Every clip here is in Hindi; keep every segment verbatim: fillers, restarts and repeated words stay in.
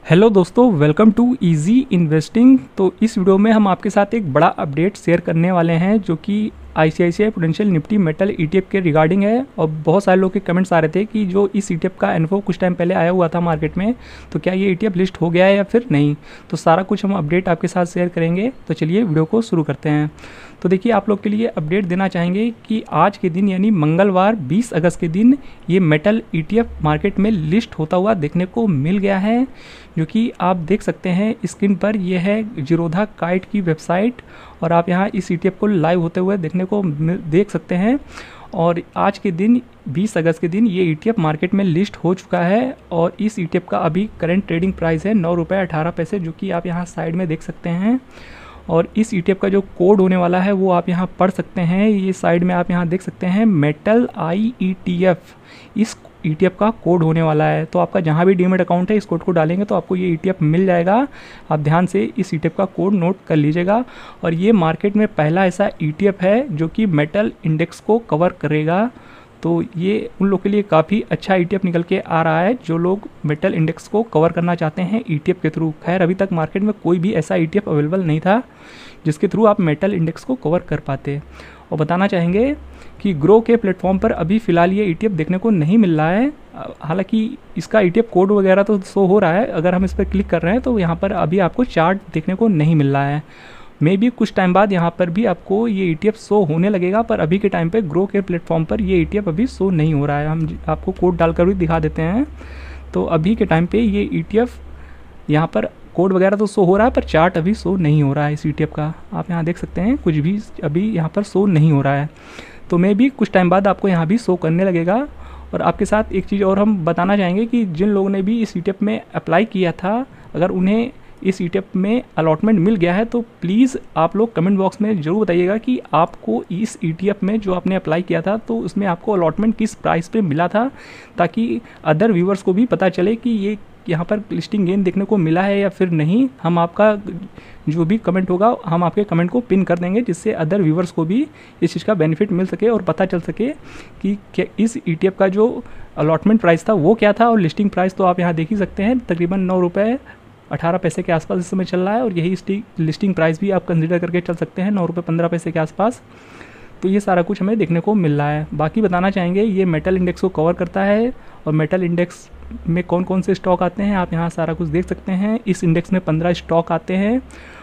हेलो दोस्तों, वेलकम टू इजी इन्वेस्टिंग। तो इस वीडियो में हम आपके साथ एक बड़ा अपडेट शेयर करने वाले हैं जो कि ICICI Prudential Nifty metal ETF के रिगार्डिंग है। और बहुत सारे लोग के कमेंट्स आ रहे थे कि जो इस ईटीएफ का इन्फो कुछ टाइम पहले आया हुआ था मार्केट में, तो क्या ये ईटीएफ लिस्ट हो गया है या फिर नहीं। तो सारा कुछ हम अपडेट आपके साथ शेयर करेंगे। तो चलिए वीडियो को शुरू करते हैं। तो देखिए, आप लोग के लिए अपडेट देना चाहेंगे कि आज के दिन यानी मंगलवार बीस अगस्त के दिन ये मेटल ईटीएफ मार्केट में लिस्ट होता हुआ देखने को मिल गया है, जो कि आप देख सकते हैं स्क्रीन पर। यह है जीरोधा काइट की वेबसाइट और आप यहाँ इस ईटीएफ को लाइव होते हुए देखने को देख सकते हैं। और आज के दिन बीस अगस्त के दिन ये ईटीएफ मार्केट में लिस्ट हो चुका है और इस ईटीएफ का अभी करंट ट्रेडिंग प्राइस है नौ रुपये अठारह पैसे, जो कि आप यहाँ साइड में देख सकते हैं। और इस ईटीएफ का जो कोड होने वाला है वो आप यहाँ पढ़ सकते हैं। ये साइड में आप यहाँ देख सकते हैं metal I E T F, इस ईटीएफ का कोड होने वाला है। तो आपका जहाँ भी डीमेट अकाउंट है इस कोड को डालेंगे तो आपको ये ईटीएफ मिल जाएगा। आप ध्यान से इस ईटीएफ का कोड नोट कर लीजिएगा। और ये मार्केट में पहला ऐसा ईटीएफ है जो कि मेटल इंडेक्स को कवर करेगा। तो ये उन लोग के लिए काफ़ी अच्छा ईटीएफ निकल के आ रहा है जो लोग मेटल इंडेक्स को कवर करना चाहते हैं ईटीएफ के थ्रू। खैर, अभी तक मार्केट में कोई भी ऐसा ईटीएफ अवेलेबल नहीं था जिसके थ्रू आप मेटल इंडेक्स को कवर कर पाते। और बताना चाहेंगे कि ग्रो के प्लेटफॉर्म पर अभी फ़िलहाल ये ईटीएफ देखने को नहीं मिल रहा है। हालांकि इसका ईटीएफ कोड वगैरह तो शो हो रहा है। अगर हम इस पर क्लिक कर रहे हैं तो यहाँ पर अभी आपको चार्ट देखने को नहीं मिल रहा है। मे बी कुछ टाइम बाद यहाँ पर भी आपको ये ईटीएफ शो होने लगेगा, पर अभी के टाइम पे ग्रो के प्लेटफॉर्म पर ये ईटीएफ अभी शो नहीं हो रहा है। हम आपको कोड डालकर भी दिखा देते हैं। तो अभी के टाइम पे ये ईटीएफ यहाँ पर कोड वगैरह तो शो हो रहा है, पर चार्ट अभी शो नहीं हो रहा है इस ईटीएफ का। आप यहाँ देख सकते हैं कुछ भी अभी यहाँ पर शो नहीं हो रहा है। तो मे बी कुछ टाइम बाद आपको यहाँ भी शो करने लगेगा। और आपके साथ एक चीज़ और हम बताना चाहेंगे कि जिन लोगों ने भी इस ईटीएफ में अप्लाई किया था, अगर उन्हें इस ईटीएफ में अलॉटमेंट मिल गया है तो प्लीज़ आप लोग कमेंट बॉक्स में ज़रूर बताइएगा कि आपको इस ईटीएफ में जो आपने अप्लाई किया था तो उसमें आपको अलॉटमेंट किस प्राइस पे मिला था, ताकि अदर व्यूवर्स को भी पता चले कि ये यहाँ पर लिस्टिंग गेन देखने को मिला है या फिर नहीं। हम आपका जो भी कमेंट होगा हम आपके कमेंट को पिन कर देंगे, जिससे अदर व्यूवर्स को भी इस चीज़ का बेनिफिट मिल सके और पता चल सके कि क्या इस ईटीएफ का जो अलॉटमेंट प्राइस था वो क्या था। और लिस्टिंग प्राइस तो आप यहाँ देख ही सकते हैं, तकरीबन नौ रुपये अठारह पैसे के आसपास इस समय चल रहा है। और यही लिस्टिंग प्राइस भी आप कंसिडर करके चल सकते हैं, नौ रुपये पंद्रह पैसे के आसपास। तो ये सारा कुछ हमें देखने को मिल रहा है। बाकी बताना चाहेंगे ये मेटल इंडेक्स को कवर करता है और मेटल इंडेक्स में कौन कौन से स्टॉक आते हैं आप यहाँ सारा कुछ देख सकते हैं। इस इंडेक्स में पंद्रह स्टॉक आते हैं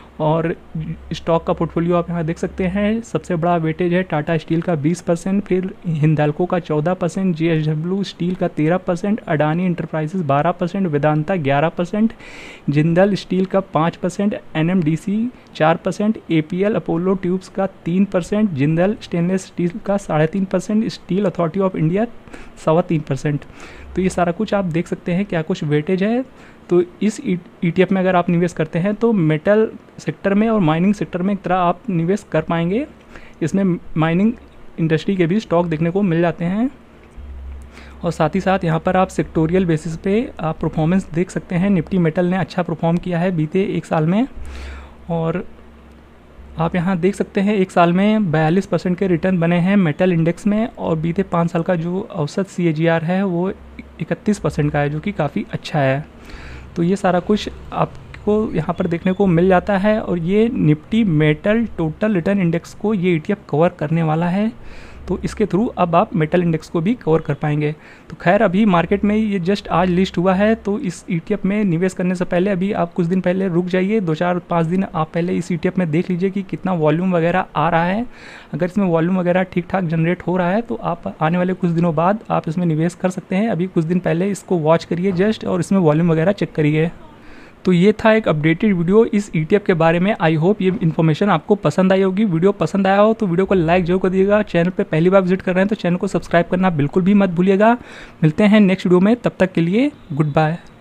और स्टॉक का पोर्टफोलियो आप यहाँ देख सकते हैं। सबसे बड़ा वेटेज है टाटा स्टील का बीस परसेंट, फिर हिंदाल्को का चौदह परसेंट, जेएसडब्ल्यू स्टील का तेरह परसेंट, अडानी इंटरप्राइजेस बारह परसेंट, वेदांता ग्यारह परसेंट, जिंदल स्टील का पाँच परसेंट, एनएमडीसी चार परसेंट, एपीएल अपोलो ट्यूब्स का तीन परसेंट, जिंदल स्टेनलेस स्टील का साढ़े तीन percent, steel authority of India सवा तीन परसेंट। तो ये सारा कुछ आप देख सकते हैं क्या कुछ वेटेज है। तो इस ईटीएफ में अगर आप निवेश करते हैं तो मेटल सेक्टर में और माइनिंग सेक्टर में एक तरह आप निवेश कर पाएंगे। इसमें माइनिंग इंडस्ट्री के भी स्टॉक देखने को मिल जाते हैं और साथ ही साथ यहाँ पर आप सेक्टोरियल बेसिस पे आप परफॉर्मेंस देख सकते हैं। निफ्टी मेटल ने अच्छा परफॉर्म किया है बीते एक साल में और आप यहाँ देख सकते हैं एक साल में बयालीस परसेंट के रिटर्न बने हैं मेटल इंडेक्स में। और बीते पाँच साल का जो औसत सी ए जी आर है वो इकतीस परसेंट का है, जो कि काफ़ी अच्छा है। तो ये सारा कुछ आपको यहाँ पर देखने को मिल जाता है और ये Nifty metal total return index को ये ईटीएफ कवर करने वाला है। तो इसके थ्रू अब आप मेटल इंडेक्स को भी कवर कर पाएंगे। तो खैर, अभी मार्केट में ये जस्ट आज लिस्ट हुआ है, तो इस ईटीएफ में निवेश करने से पहले अभी आप कुछ दिन पहले रुक जाइए, दो चार पाँच दिन आप पहले इस ईटीएफ में देख लीजिए कि कितना वॉल्यूम वगैरह आ रहा है। अगर इसमें वॉल्यूम वगैरह ठीक ठाक जनरेट हो रहा है तो आप आने वाले कुछ दिनों बाद आप इसमें निवेश कर सकते हैं। अभी कुछ दिन पहले इसको वॉच करिए जस्ट और इसमें वॉल्यूम वगैरह चेक करिए। तो ये था एक अपडेटेड वीडियो इस ईटीएफ के बारे में। आई होप ये इन्फॉर्मेशन आपको पसंद आई होगी। वीडियो पसंद आया हो तो वीडियो को लाइक जरूर कर दीजिएगा। चैनल पे पहली बार विजिट कर रहे हैं तो चैनल को सब्सक्राइब करना बिल्कुल भी मत भूलिएगा। मिलते हैं नेक्स्ट वीडियो में, तब तक के लिए गुड बाय।